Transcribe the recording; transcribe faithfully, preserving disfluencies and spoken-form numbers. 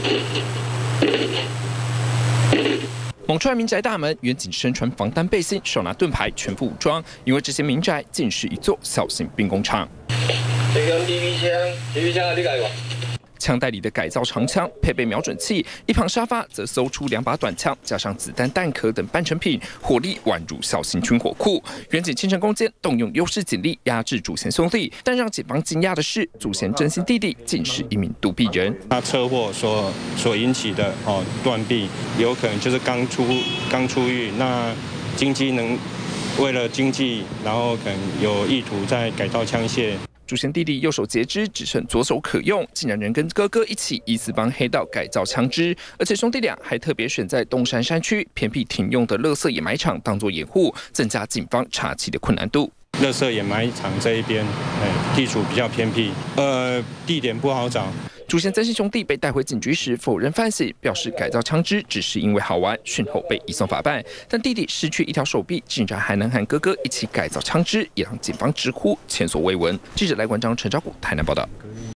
猛踹民宅大门，远警身穿防弹背心，手拿盾牌，全副武装。因为这些民宅竟是一座小型兵工厂。 这用 D V 枪 ，D V 枪你改过？ 枪袋里的改造长枪配备瞄准器，一旁沙发则搜出两把短枪，加上子弹、弹壳等半成品，火力宛如小型军火库。远警清晨攻坚，动用优势警力压制祖贤兄弟，但让警方惊讶的是，祖贤真心弟弟竟是一名独臂人。 他车祸所所引起的哦断臂，有可能就是刚出刚出狱，那经济能为了经济，然后可能有意图在改造枪械。 祖贤弟弟右手截肢，只剩左手可用，竟然能跟哥哥一起疑似帮黑道改造枪支，而且兄弟俩还特别选在东山山区偏僻停用的垃圾掩埋场当作掩护，增加警方查缉的困难度。 垃圾掩埋场这一边，哎，地处比较偏僻，呃，地点不好找。 祖贤曾姓兄弟被带回警局时否认犯行，表示改造枪支只是因为好玩，讯后被移送法办。但弟弟失去一条手臂，竟然还能和哥哥一起改造枪支，也让警方直呼前所未闻。记者赖冠章、陈昭谷台南报道。